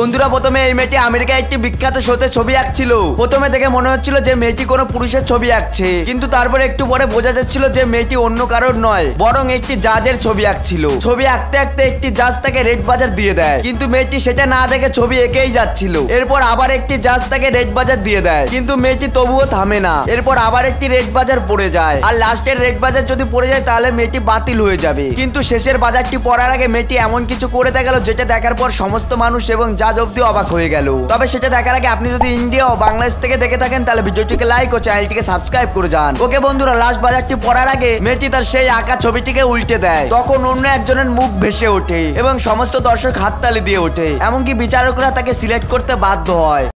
বন্ধুরা প্রথমে এই মেয়েটি আমেরিকায় একটি বিখ্যাত শোতে ছবি আঁকছিল। প্রথমে দেখে মনে হচ্ছিল যে মেয়েটি কোনো পুরুষের ছবি আঁকছে, কিন্তু তারপরে একটু পরে বোঝা যাচ্ছিল যে মেয়েটি অন্য কারোর নয়, বরং একটি জাজের ছবি আঁকছিল। ছবি আঁকতে আঁকতে একটি জাজ তাকে রেড বাজার দিয়ে দেয়, কিন্তু মেয়েটি সেটা না দেখে ছবি এঁকেই যাচ্ছিল। এরপর আবার একটি জাজ তাকে রেড বাজার দিয়ে দেয়, কিন্তু মেয়েটি তবুও থামে না। এরপর আবার একটি রেড বাজার পড়ে যায়, আর লাস্টের রেড বাজার যদি পড়ে যায় তাহলে মেয়েটি বাতিল হয়ে যাবে। কিন্তু শেষের বাজারটি পড়ার আগে মেয়েটি এমন কিছু করে দেখালো যেটা দেখার পর সমস্ত মানুষ এবং জাজ অব্দি অবাক হয়ে গেল। তবে সেটা দেখার আগে আপনি যদি ইন্ডিয়া ও বাংলাদেশ থেকে দেখে থাকেন তাহলে ভিডিওটিকে লাইক ও চ্যানেলটিকে সাবস্ক্রাইব করে যান। ওকে বন্ধুরা, লাস্ট বাজারটি পড়ার আগে মেয়েটি তার সেই আঁকা ছবিটিকে উল্টে দেয়। তখন অন্য একজনের মুখ ভেসে ওঠে এবং সমস্ত দর্শক হাততালি দিয়ে ওঠে, এমনকি বিচারকরা তাকে সিলেক্ট করতে বাধ্য হয়।